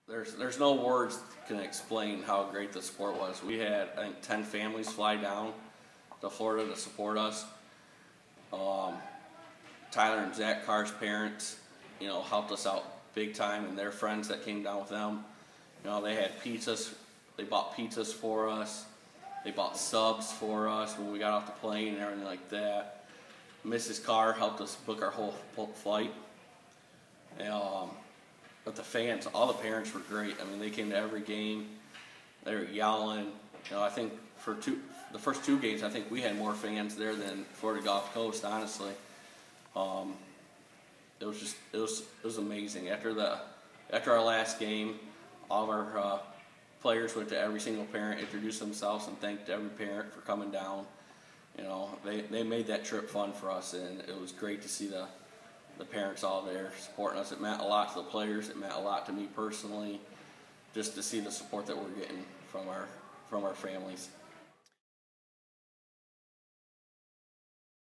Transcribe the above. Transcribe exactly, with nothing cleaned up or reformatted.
There's there's no words can explain how great the support was. We had, I think, ten families fly down to Florida to support us. Um, Tyler and Zach Carr's parents, you know, helped us out big time, and their friends that came down with them. You know, they had pizzas. They bought pizzas for us. They bought subs for us when we got off the plane and everything like that. Missus Carr helped us book our whole flight. And, um, but the fans, all the parents were great. I mean, they came to every game. They were yelling. You know, I think for two, the first two games, I think we had more fans there than Florida Gulf Coast. Honestly, um, it was just it was it was amazing. After the after our last game, all of our uh, players went to every single parent, introduced themselves, and thanked every parent for coming down. You know, they they made that trip fun for us, and it was great to see the. the parents all there supporting us. It meant a lot to the players. It meant a lot to me personally, just to see the support that we're getting from our from our families.